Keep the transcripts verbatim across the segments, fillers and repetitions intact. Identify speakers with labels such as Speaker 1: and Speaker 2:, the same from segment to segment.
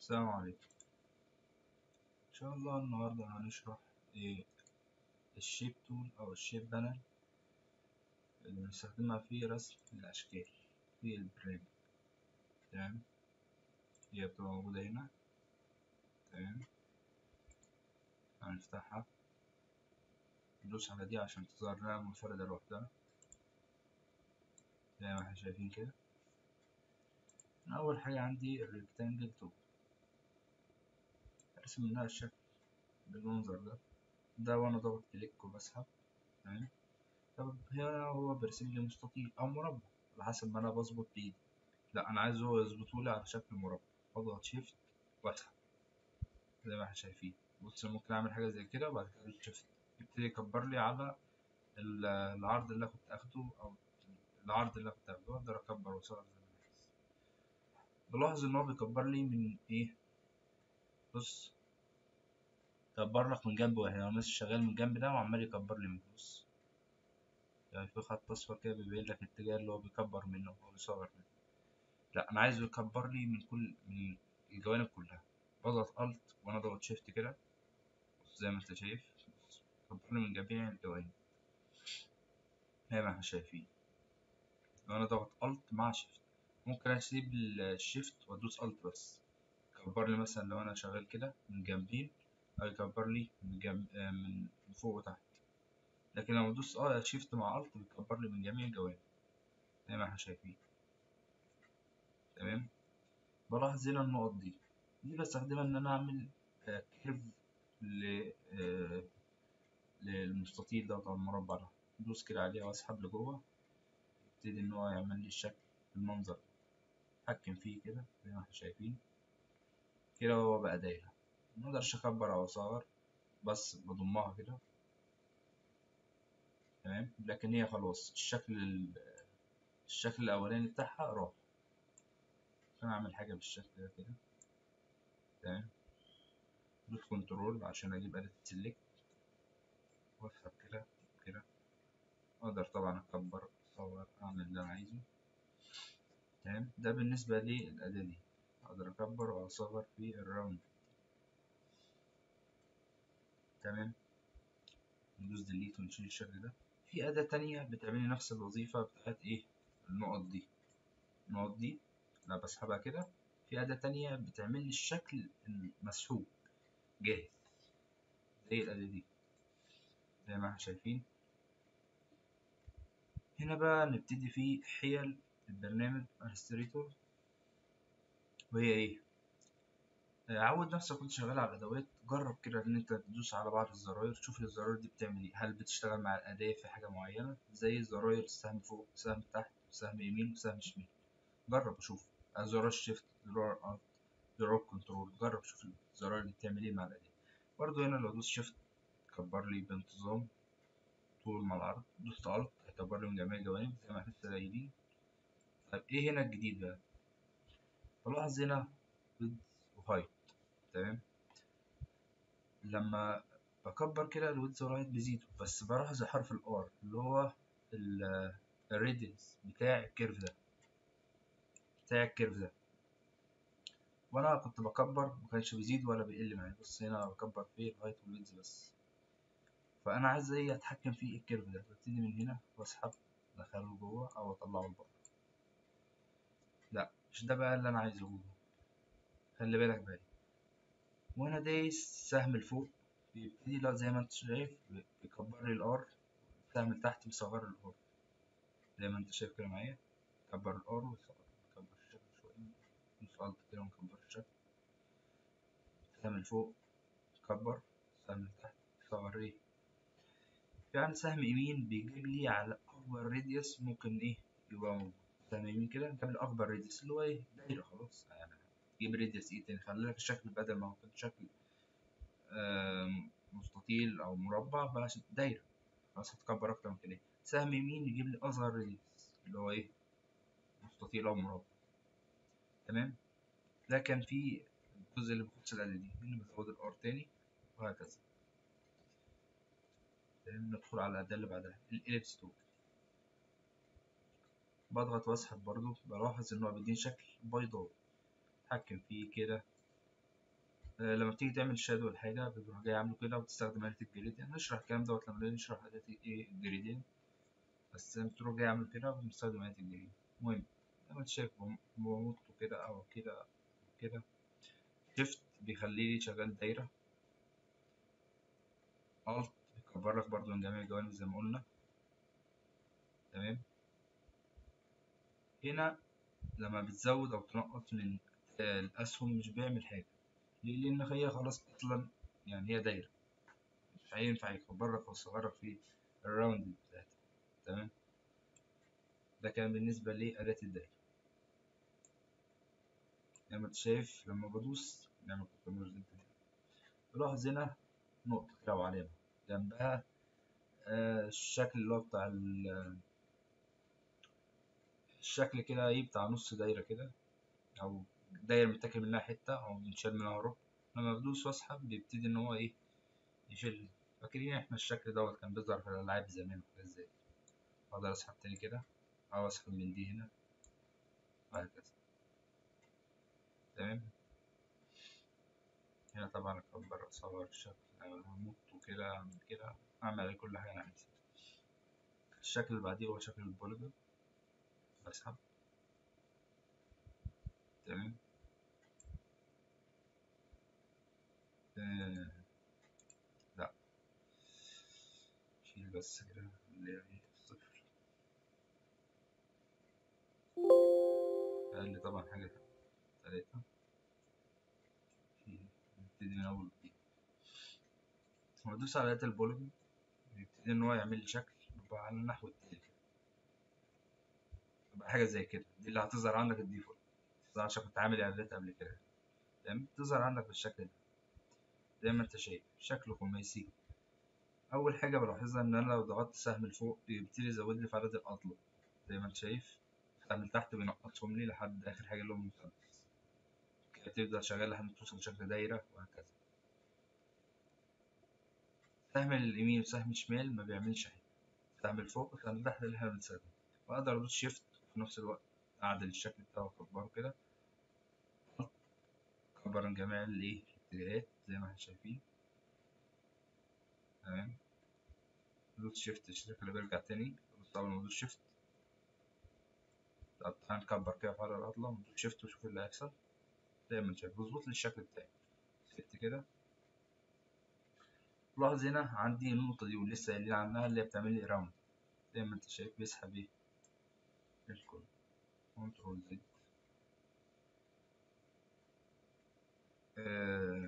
Speaker 1: السلام عليكم. إن شاء الله النهاردة هنشرح إيه الشيب تول أو الشيب بانل اللي بنستخدمها في رسم الأشكال في البرنامج. تمام، هي بتبقى موجودة هنا. تمام، هنفتحها ندوس على دي عشان تظهر لنا منفردة لوحدها زي ما احنا شايفين كده. أنا أول حاجة عندي الريكتانجل تول، أرسم منها الشكل بالمنظر ده ده وأنا ضغط كليك وبسحب. تمام، طب هنا هو بيرسم لي مستطيل أو مربع على حسب ما أنا بظبط بإيدي. لا، انا عايزه هو يظبطولي على شكل مربع، اضغط شيفت واسحب زي ما احنا شايفين. بص، ممكن اعمل حاجه زي كده وبعد كده شيفت يبتدي يكبر لي على ال- العرض اللي أنا كنت اخده، او العرض اللي أنا كنت اخده اقدر اكبر واصغر زي ما انا عايز. بلاحظ ان هو بيكبر لي من ايه. بص، كبر لك من جنب واحد، انا لسه شغال من الجنب ده وعمال يكبر لي من بص، يعني في خط اصفر كده بيبين لك الاتجاه اللي هو بيكبر منه او بيصغر منه. لا، انا عايزه يكبر لي من كل من الجوانب كلها. بضغط الت وانا ضغط شيفت كده زي ما انت شايف، كبرنا من جميع الجوانب زي ما احنا شايفين. لو انا ضغط الت مع شيفت ممكن اسيب الشيفت وادوس الت بس، كبر لي مثلا لو انا شغال كده من جنبين، او يكبر لي من جنب آه، من فوق وتحت. لكن لو ادوس اه شيفت مع الت بيكبر لي من جميع الجوانب زي ما احنا شايفين. تمام، بلاحظ هنا النقط دي دي بستخدمها ان انا اعمل آه، كيرف ل آه، للمستطيل ده او المربع ده. ادوس كده عليه واسحب لجوه، يبتدي ان هو يعمل لي الشكل بالمنظر ده. اتحكم فيه كده زي ما احنا شايفين كده، هو بقى دايرة. مقدرش اكبر او اصغر، بس بضمها كده. تمام، لكن هي خلاص الشكل ال- الشكل الاولاني بتاعها راح. عشان اعمل حاجة بالشكل ده كده. تمام، دوس كنترول عشان اجيب آلة السلكت واسحب كده كده. اقدر طبعا اكبر اصغر اعمل اللي انا عايزه. تمام، ده بالنسبة للأداة دي، اقدر اكبر واصغر في الراوند. تمام، ندوس ديليت ونشيل الشكل ده. في أداة تانية بتعمل نفس الوظيفة بتاعت إيه النقط دي. النقط دي أنا بسحبها كده. في أداة تانية بتعمل لي الشكل المسحوب جاهز زي الأداة دي زي ما احنا شايفين. هنا بقى نبتدي في حيل البرنامج إليستريتور، وهي إيه؟ عود نفسك وانت شغال على الأدوات. جرب كده إن أنت تدوس على بعض الزراير، تشوف الزراير دي بتعمل إيه. هل بتشتغل مع الأداة في حاجة معينة زي زراير السهم فوق، سهم تحت، سهم يمين وسهم شمال. جرب وشوف زرار الشيفت، زرار الت، زرار الكنترول. جرب شوف الزراير دي بتعمل ايه مع الأداة. برضو هنا لو دوس شيفت كبر لي بانتظام طول مع العرض، دوست الت هيكبر لي من جميع الجوانب زي ما احنا لسه قايلين. طيب ايه هنا الجديد بقى؟ بلاحظ هنا width وهايت. تمام، لما بكبر كده الويدث والهايت بيزيدوا، بس بلاحظ حرف الار اللي هو الراديوس بتاع الكيرف ده بتاع الكيرف ده وانا كنت بكبر مكانش بيزيد ولا بيقل معايا. بص هنا بكبر فيه الهايت والويدز بس. فانا عايز ايه اتحكم في الكيرف ده، ببتدي من هنا واسحب ادخله جوه او اطلعه لبره. لا، مش ده بقى اللي انا عايزه جوه. خلي بالك بقى، وانا دايس سهم لفوق بيبتدي لا زي ما انت شايف بيكبر لي الار، سهم لتحت بيصغر الار زي ما انت شايف كده معايا. كبر الار ويصغر، كبر الشكل شويه، نص كده ونكبر الشكل. سهم لفوق كبر، سهم لتحت صغر. ايه يعني سهم يمين بيجيب لي على أكبر راديوس ممكن إيه يبقى موجود. سهم يمين كده جاب لي أكبر راديوس اللي هو إيه دايرة خلاص. يعني جيب راديوس إيه تاني، خلي لك الشكل بدل ما هو كان شكل آم، مستطيل أو مربع بقى دايرة. خلاص هتكبر أكتر من كده. سهم يمين يجيب لي أصغر راديوس اللي هو إيه مستطيل أو مربع. تمام، ده كان في الجزء اللي بيخص الأداة دي. هنا بزود الآر تاني وهكذا. ندخل على الأداة اللي بعدها الإليبس تول. بضغط واسحب برضو، بلاحظ ان هو بيديني شكل بيضاوي. اتحكم فيه كده آه، لما بتيجي تعمل شادو ولا حاجة بتروح جاي عامله كده وتستخدم آلة الجريدينت. هنشرح الكلام دوت لما نيجي نشرح آلة ايه الجريدينت، بس بتروح جاي عامل كده وبنستخدم آلة الجريدينت. المهم زي ما انت شايف بم- بمطه كده أو كده أو كده. شيفت بيخليه شغال دايرة. ألت بيكبر لك برضه من جميع الجوانب زي ما قلنا. تمام. هنا لما بتزود أو تنقص من آه، الأسهم مش بيعمل حاجة. ليه؟ لأن هي خلاص أصلا يعني هي دايرة، مش هينفع يكبر لك ويصغر لك في الراوند بتاعتها. تمام. ده كان بالنسبة لآلات الدايرة. زي ما انت شايف لما بدوس نعمل كنترول زد كده، تلاحظ هنا نقطة كده وعلامة جنبها آه، الشكل اللي هو بتاع ال- الشكل كده ايه بتاع نص دايرة كده، أو دايرة متاكل منها حتة أو بنشال منها ربع. لما بدوس وأسحب بيبتدي إن هو إيه يشيل. فاكرين إحنا الشكل دوت كان بيظهر في الألعاب زمان وحاجات زي كده. أقدر أسحب تاني كده أو أسحب من دي هنا وهكذا. تمام. هنا طبعا أكبر أصور الشكل، أمط وكده أعمل كده، أعمل عليه كل حاجة أنا عايزها. الشكل اللي بعديه هو شكل البوليجون. بسحب. تمام. آه لا، شيل بس كده اللي هي إيه الصفر. أقل طبعا حاجة تلاتة. شيل. نبتدي من أول وجديد. لما أدوس على داتا البوليجون بيبتدي إن هو يعمل لي شكل يبقى على النحو التالي كده. يبقى حاجة زي كده، دي اللي هتظهر عندك الديفولت. تظهر عشان كنت عامل إعدادات قبل كده. تمام. تظهر عندك بالشكل ده زي ما أنت شايف شكله خماسي. أول حاجة بلاحظها إن أنا لو ضغطت سهم لفوق بيبتدي يزود لي في عدد الأطلب. زي ما أنت شايف سهم لتحت بينقصهم لي لحد آخر حاجة اللي هو المثلث. كده تفضل شغال لحد ما توصل لشكل دايرة وهكذا. سهم اليمين وسهم الشمال ما بيعملش حاجة. سهم لفوق وسهم لتحت اللي احنا بنستخدمه. وأقدر أدوس شيفت وفي نفس الوقت أعدل الشكل بتاعه وأكبره كده. أكبر من جميع الإيه الاتجاهات زي ما احنا شايفين. تمام. دوس شيفت الشكل اللي بيرجع تاني. بس أول ما أدوس شيفت هنكبر كده في عدد العضلة وندوس شيفت وشوف اللي هيحصل. زي ما انت شايف بظبط لي الشكل بتاعي. سبت كده. لاحظ هنا عندي النقطة دي ولسه قايلين عنها اللي هي بتعمل لي راوند. زي ما انت شايف بيسحب ايه الكل. كنترول زد. آه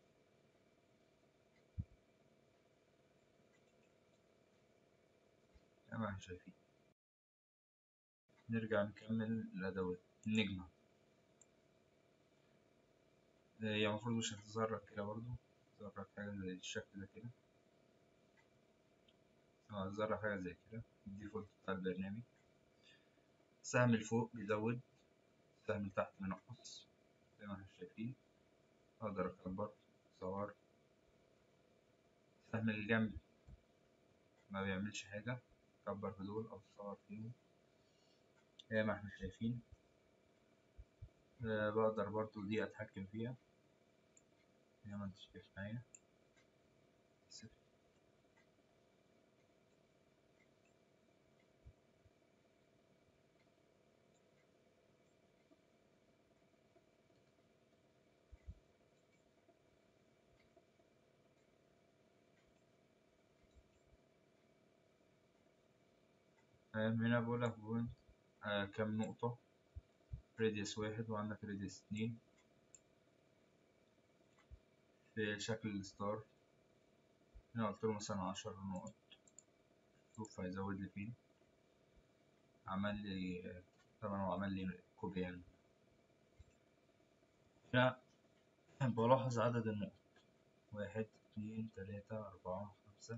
Speaker 1: زي ما احنا شايفين. نرجع نكمل الأدوات. النجمة آه، هي المفروض مش هتتزرق كده برضو. تزرق حاجة زي الشكل ده كده. اه تزرق حاجة زي كده الديفولت بتاع البرنامج. سهم لفوق بيزود، سهم لتحت بينقص زي ما احنا شايفين. أقدر أكبر صور. سهم الجنب ما بيعملش حاجة. أكبر في دول أو أصور فيهم زي ما احنا شايفين. أه بقدر برضو دي أتحكم فيها زي ما انت شايف معايا. أه هنا بقولك بوينت أه كام نقطة. راديوس واحد وعندك راديوس اتنين في شكل الستار. هنا قلتله مثلا عشر نقط. شوف هيزود لي فين. عمل لي آه، طبعا هو عمل لي كوبي يعني. هنا بلاحظ عدد النقط. واحد اتنين تلاتة أربعة خمسة.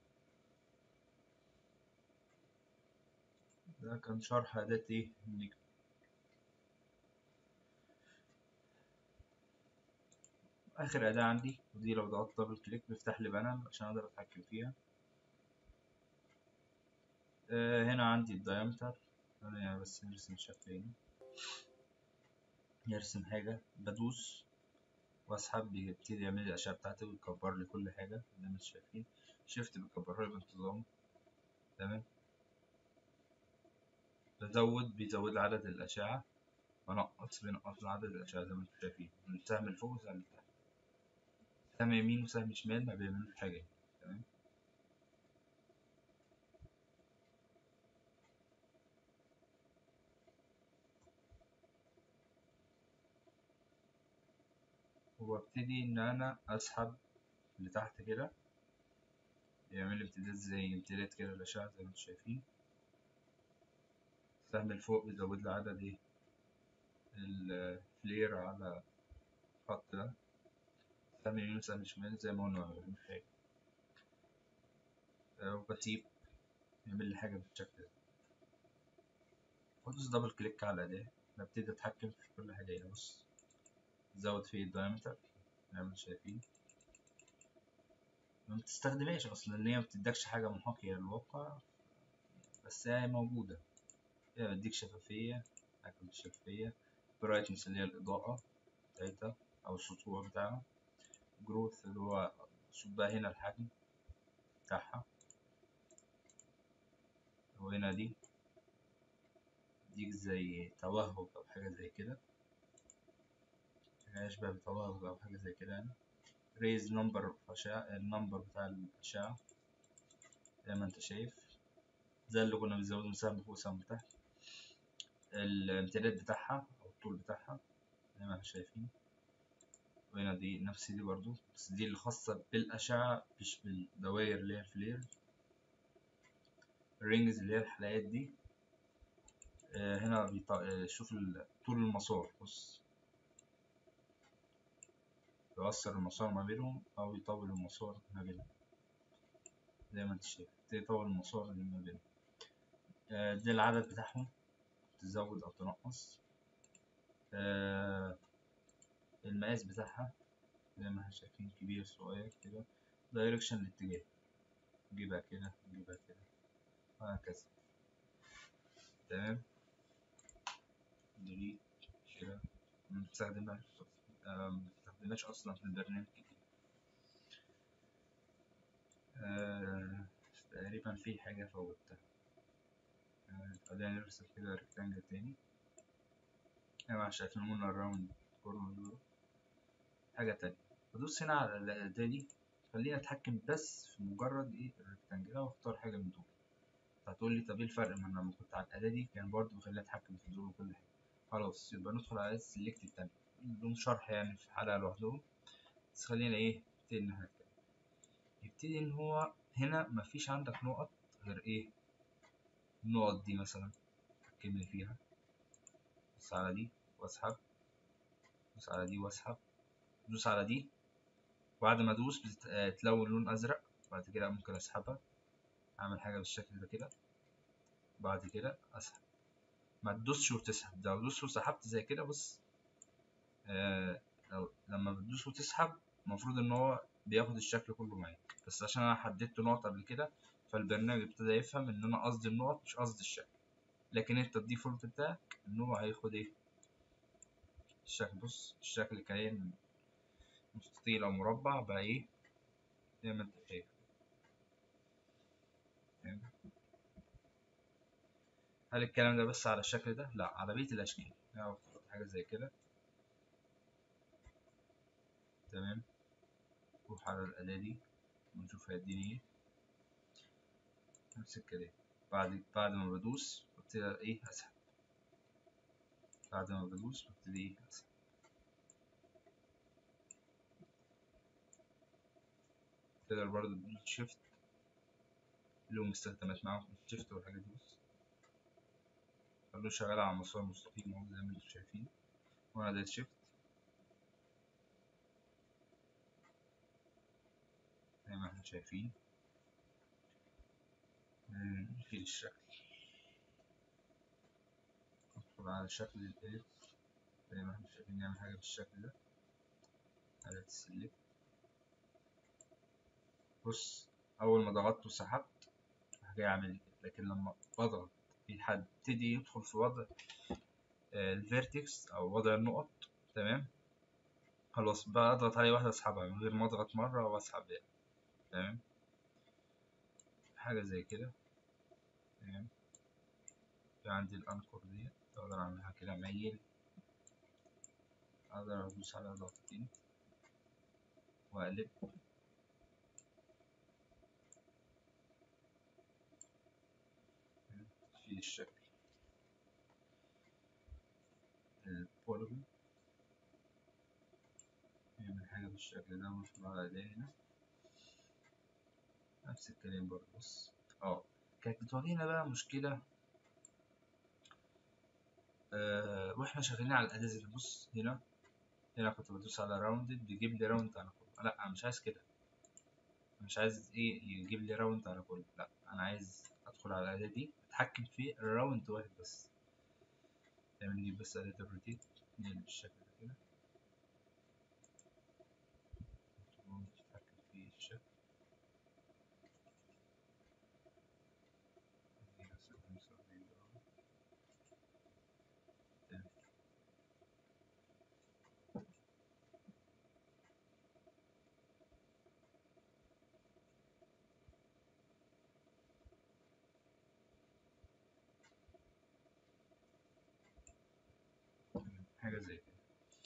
Speaker 1: ده كان شرح أداة إيه النجم. آخر أداة عندي ودي لو ضغطت دبل كليك بيفتح لي بانل عشان أقدر أتحكم فيها. أه هنا عندي الدايمتر. أنا بس نرسم شكل هنا. يرسم حاجة بدوس واسحب بيبتدي يعمل لي الاشعه بتاعتي ويكبر لي كل حاجه زي ما انتم شايفين. شيفت بيكبرها لي بانتظام. تمام. بزود بيزود عدد الاشعه، بنقص بينقص عدد الاشعه زي ما انتم شايفين، من سهم لفوق وسهم لتحت، سهم يمين وسهم شمال ما بيعملوش حاجه. تمام. وابتدي ان انا اسحب لتحت كده، يعمل لي امتداد زي امتداد كده الاشعه زي ما انتم شايفين. السهم اللي فوق بيزود لي عدد ايه الفلير على الخط ده، سهم يمين وسهم شمال زي ما قلنا ما بيعملوش حاجه. آه، وبسيب يعمل لي حاجه بالشكل ده، وادوس دبل كليك على الاداه، ببتدي اتحكم في كل حاجه هنا. بص، زود فيه الدايمتر زي ما انتم شايفين. ما بتستخدمهاش اصلا لان هي ما بتدكش حاجه محاكيه للواقع، بس هي موجوده. هي بتديك شفافيه، حكم الشفافيه، برايتنس اللي هي الاضاءه بتاعتها او السطوع بتاعها، جروث اللي هو شوف بقى هنا الحجم بتاعها، وهنا دي ديك زي توهج او حاجه زي كده، حاجه اشبه بتوهج او حاجه زي كده يعني. ريز نمبر أشعة، النمبر بتاع الأشعة زي ما انت شايف، زي اللي كنا بنزوده من سهم فوق سهم تحت. الامتداد بتاعها أو الطول بتاعها زي ما احنا شايفين. وهنا دي نفس دي برضو، بس دي اللي خاصة بالأشعة مش بالدوائر اللي هي الفلير. الرينجز اللي هي الحلقات دي. آه هنا بيط... آه شوف طول المسار، بص يوصل المسار ما بينهم أو يطول المسار ما بينهم زي ما انت شايف، يطول المسار اللي ما بينهم. آه ده العدد بتاعهم، تزود أو تنقص. آه المقاس بتاعها زي ما احنا شايفين، كبير صغير كده. دايركشن الاتجاه، نجيبها كده نجيبها كده وهكذا. تمام. ديليت كده، مبستخدمهاش مبستخدمهاش أصلا في البرنامج كتير. آه تقريبا في حاجة فوتها. آه، خلينا نرسم كده ريكتانجل تاني. احنا شايفين قلنا الراوند كورنر. حاجة تانية، بدوس هنا على الأداة دي، خليني أتحكم بس في مجرد إيه الريكتانجل، أو أختار حاجة من دول. هتقول لي طب إيه الفرق من لما كنت على الأداة دي كان برضه بيخليني أتحكم في دول وكل حاجة. خلاص يبقى ندخل على السلكت التانية، بدون شرح يعني في حلقة لوحدهم. بس خلينا إيه نبتدي إن إحنا نتكلم. يبتدي إن هو هنا مفيش عندك نقط غير إيه النقط دي مثلا، أتحكم لي فيها. بس على دي وأسحب، بس على دي وأسحب، دوس على دي. بعد ما ادوس بتتلون لون ازرق. بعد كده ممكن اسحبها، اعمل حاجه بالشكل ده كده. بعد كده اسحب، ما تدوسش وتسحب. لو دوست وسحبت زي كده بص، آه لو لما بتدوس وتسحب المفروض ان هو بياخد الشكل كله معاك، بس عشان انا حددت نقط قبل كده فالبرنامج ابتدى يفهم ان انا قصدي النقط مش قصدي الشكل. لكن انت الديفولت بتاعك ان هو هياخد ايه الشكل. بص الشكل كان مستطيل او مربع بقى ايه زي ما انت شايف. هل الكلام ده بس على الشكل ده؟ لا، على بقية الأشكال. يعني لو اخترت حاجة زي كده، تمام، نروح على الأداة دي ونشوف هيديني ايه. نفس الكلام، بعد بعد ما بدوس ببتدي ايه أسحب. بعد ما بدوس ببتدي ايه أسحب. تقدر برضه تدوس شيفت، لهم استخدامات معاهم شيفت والحاجات دي. بص خلوه شغال على مسار مستقيم اهو زي ما انتم شايفين، وانا دايس شيفت زي ما احنا شايفين. نشيل الشكل، ندخل على شكل الإيد زي ما احنا شايفين، نعمل حاجة بالشكل ده. على السلك، بص أول ما ضغطت وسحبت راح جاي عامل كده، لكن لما بضغط بيبتدي يدخل في وضع الفيرتكس أو وضع النقط. تمام. خلاص بقى اضغط عليه واحدة اسحبها من غير ما اضغط مرة واسحب يعني. تمام، حاجة زي كده. تمام، في عندي الانكر دي اقدر اعملها كده ميل، اقدر ادوس على ضغطتين واقلب في الشكل البوليجون، يعمل حاجة بالشكل ده ونطلع عليه هنا نفس الكلام برضه. بص اه كانت بتواجهنا بقى مشكلة آه واحنا شغالين على الأداة دي. بص هنا، هنا كنت بدوس على راوندد بيجيب لي راوند على كله، لا أنا مش عايز كده، مش عايز ايه يجيب لي راوند على كله، لا أنا عايز أدخل على الأداة دي أتحكم في الراوند واحد بس. تعمل لي بس أداة الروتيت بالشكل ده كده، تتحكم في الشكل حاجة زي كده.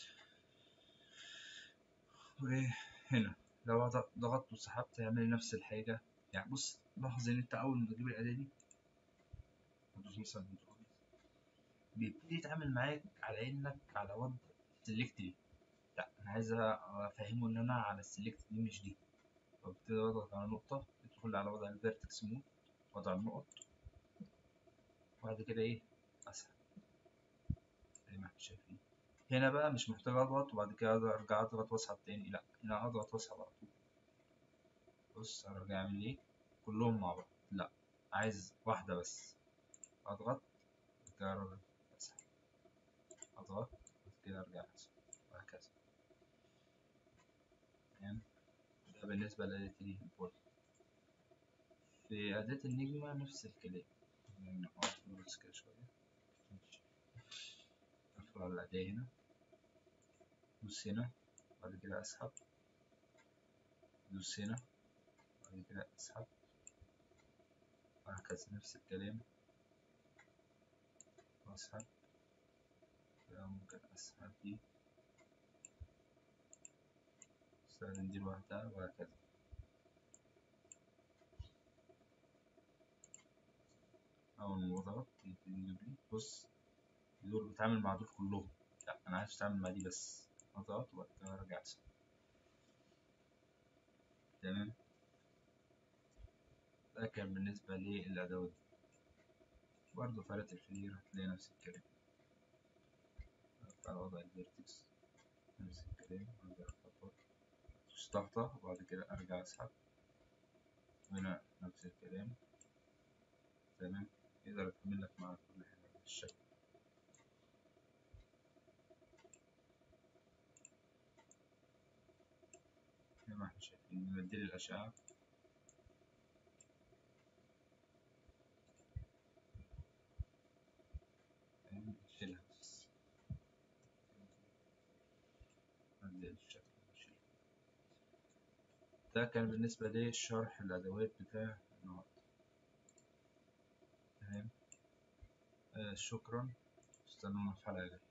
Speaker 1: وهنا لو ضغطت وسحبت هيعمل نفس الحاجة. يعني بص لاحظ إن أنت أول ما تجيب الأداة دي تدوس مثلا بيبتدي يتعامل معاك على إنك على وضع سيلكت دي، لا أنا عايز أفهمه إن أنا على السيلكت دي مش دي. فببتدي أضغط على نقطة تدخل على وضع الفيرتكس مود، وضع النقط، وبعد كده إيه أسحب زي ما احنا شايفين. هنا بقى مش محتاج أضغط وبعد كده أرجع أضغط وأسحب تاني، لا هنا أضغط وأسحب على طول. بص أرجع أعمل إيه كلهم مع بعض، لا عايز واحدة بس، أضغط كده أرجع أسحب، أضغط كده أرجع أسحب، وهكذا. تمام، ده بالنسبة لأداة البول. في أداة النجمة نفس الكلام، يعني نقف بس كده شوية، أدخل على الأداة هنا، دوس هنا، بعد كده أسحب، دوس هنا، بعد كده أسحب، وهكذا نفس الكلام، وأسحب كده، ممكن أسحب دي، أستخدم دي لوحدها، وهكذا. أول ما بضغط يبتدي يجيب لي، بص دول بتعامل مع دول كلهم، لا أنا عايز أتعامل مع دي بس، أضغط وبعد كده أرجع أسحب. تمام، ده كان بالنسبة للأدوات. برضه فلات الفلير هتلاقي نفس الكلام، على وضع الفيرتكس نفس الكلام، أرجع أخبط مش ضغطة وبعد كده أرجع أسحب، هنا نفس الكلام. تمام، يقدر يكمل لك مع كل حاجة بالشكل زي ما احنا شايفين. نبدل الأشعة، نشيلها بس، نبدل الشكل نشيلها. ده كان بالنسبة لي شرح الأدوات بتاع النهاردة. تمام، آه شكرا، استنونا في حلقة جاية.